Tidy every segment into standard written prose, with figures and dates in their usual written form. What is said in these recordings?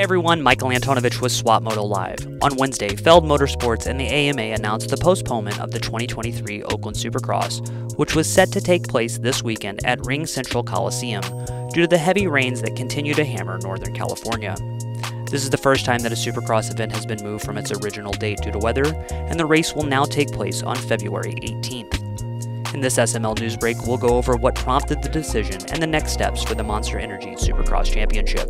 Hey everyone, Michael Antonovich with SwapMoto Live. On Wednesday, Feld Motorsports and the AMA announced the postponement of the 2023 Oakland Supercross, which was set to take place this weekend at RingCentral Coliseum due to the heavy rains that continue to hammer Northern California. This is the first time that a Supercross event has been moved from its original date due to weather, and the race will now take place on February 18th. In this SML News Break, we'll go over what prompted the decision and the next steps for the Monster Energy Supercross Championship.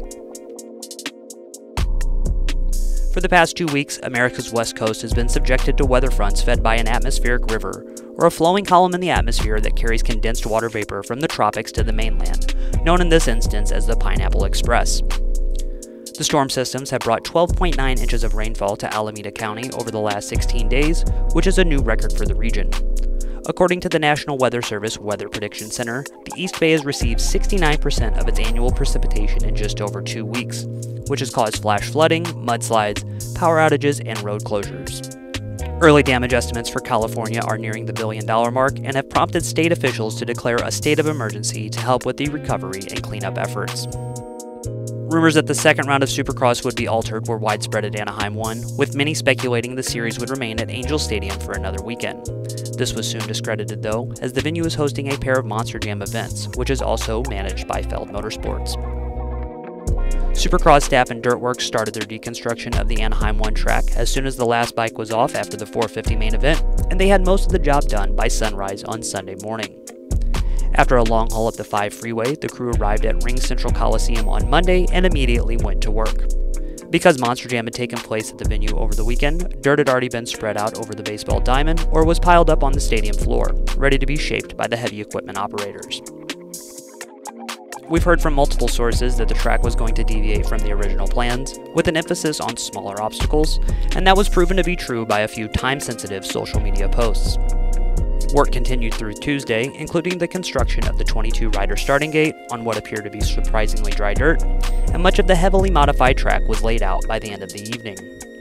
For the past 2 weeks, America's west coast has been subjected to weather fronts fed by an atmospheric river, or a flowing column in the atmosphere that carries condensed water vapor from the tropics to the mainland, known in this instance as the Pineapple Express. The storm systems have brought 12.9 inches of rainfall to Alameda County over the last 16 days, which is a new record for the region. According to the National Weather Service Weather Prediction Center, the East Bay has received 69% of its annual precipitation in just over 2 weeks, which has caused flash flooding, mudslides, power outages, and road closures. Early damage estimates for California are nearing the $1 billion mark and have prompted state officials to declare a state of emergency to help with the recovery and cleanup efforts. Rumors that the second round of Supercross would be altered were widespread at Anaheim 1, with many speculating the series would remain at Angel Stadium for another weekend. This was soon discredited though, as the venue is hosting a pair of Monster Jam events, which is also managed by Feld Motorsports. Supercross staff and Dirtworks started their deconstruction of the Anaheim 1 track as soon as the last bike was off after the 450 main event, and they had most of the job done by sunrise on Sunday morning. After a long haul up the 5 freeway, the crew arrived at RingCentral Coliseum on Monday and immediately went to work. Because Monster Jam had taken place at the venue over the weekend, dirt had already been spread out over the baseball diamond or was piled up on the stadium floor, ready to be shaped by the heavy equipment operators. We've heard from multiple sources that the track was going to deviate from the original plans, with an emphasis on smaller obstacles, and that was proven to be true by a few time-sensitive social media posts. Work continued through Tuesday, including the construction of the 22-rider starting gate on what appeared to be surprisingly dry dirt, and much of the heavily modified track was laid out by the end of the evening.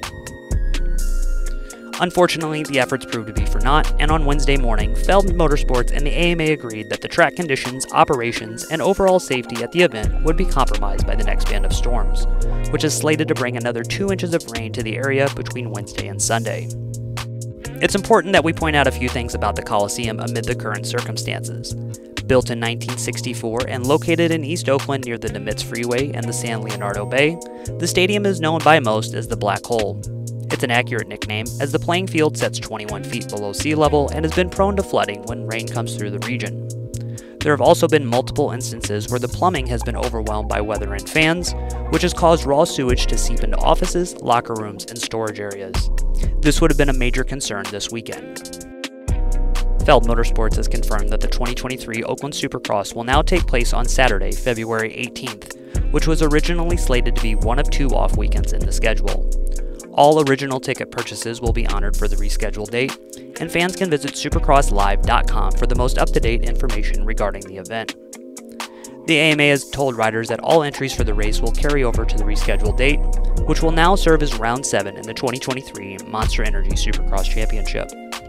Unfortunately, the efforts proved to be for naught, and on Wednesday morning, Feld Motorsports and the AMA agreed that the track conditions, operations, and overall safety at the event would be compromised by the next band of storms, which is slated to bring another 2 inches of rain to the area between Wednesday and Sunday. It's important that we point out a few things about the Coliseum amid the current circumstances. Built in 1964 and located in East Oakland near the Nimitz Freeway and the San Leonardo Bay, the stadium is known by most as the Black Hole. It's an accurate nickname, as the playing field sits 21 feet below sea level and has been prone to flooding when rain comes through the region. There have also been multiple instances where the plumbing has been overwhelmed by weather and fans, which has caused raw sewage to seep into offices, locker rooms, and storage areas. This would have been a major concern this weekend. Feld Motorsports has confirmed that the 2023 Oakland Supercross will now take place on Saturday, February 18th, which was originally slated to be one of 2 off weekends in the schedule. All original ticket purchases will be honored for the rescheduled date, and fans can visit supercrosslive.com for the most up-to-date information regarding the event. The AMA has told riders that all entries for the race will carry over to the rescheduled date, which will now serve as Round 7 in the 2023 Monster Energy Supercross Championship.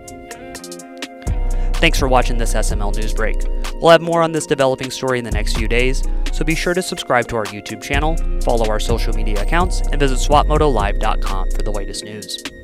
Thanks for watching this SML News Break. We'll have more on this developing story in the next few days, so be sure to subscribe to our YouTube channel, follow our social media accounts, and visit swapmotolive.com for the latest news.